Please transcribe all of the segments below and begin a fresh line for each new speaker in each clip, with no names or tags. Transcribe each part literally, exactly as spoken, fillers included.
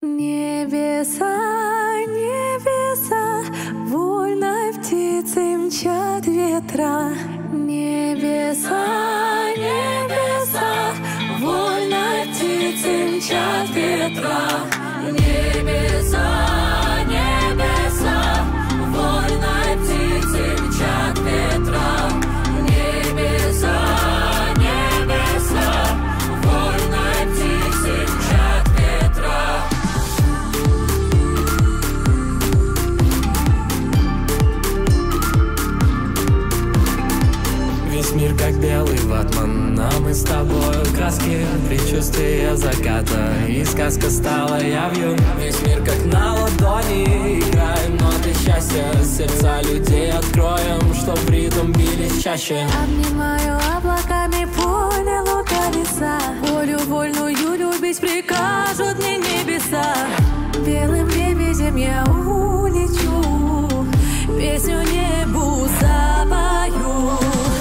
Небеса, небеса, вольной птицей мчат ветра. Небеса, небеса, вольной птицей мчат ветра. Небеса, небеса, вольной птицей мчат ветра. Небеса, небеса, вольной птицей мчат ветра.
Весь мир как белый ватман, а мы с тобою краски, предчувствие заката, и сказка стала явью. Весь мир как на ладони, играем ноты счастья, сердца людей откроем, чтоб в ритм бились чаще.
Обнимаю облаками поле лука леса, волю вольную любить прикажут мне небеса. Белым лебедем я улечу, песню небу запою.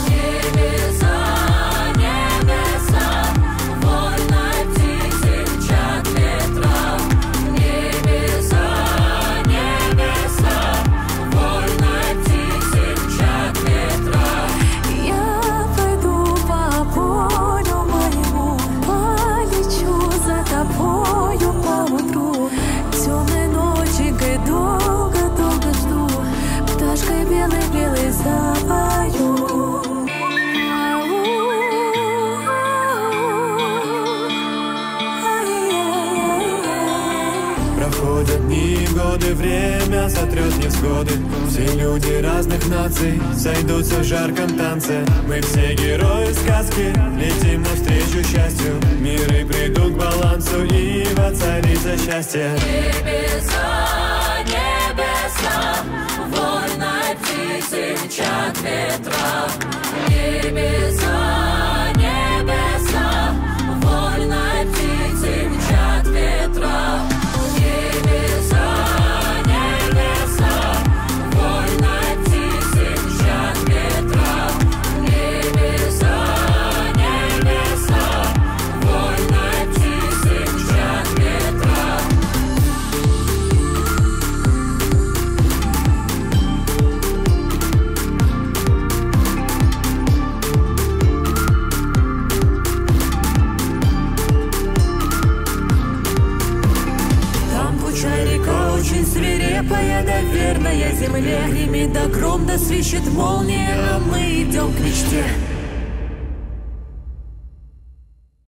Белый-белый запою.
Проходят дни, годы, время сотрет невзгоды. Все люди разных наций сойдутся в жарком танце. Мы все герои сказки, летим навстречу счастью. Миры придут к балансу, и воцарится счастье.
Небеса, небеса, вольной птицей мчат ветра. Небеса, небеса, вольной птицей мчат ветра. Небеса, небеса, вольной птицей мчат ветра. Небеса, небеса, вольной птицей мчат ветра. Очень свирепая, да верная земле, гремит да гром, да свищет молния, а мы идем к мечте.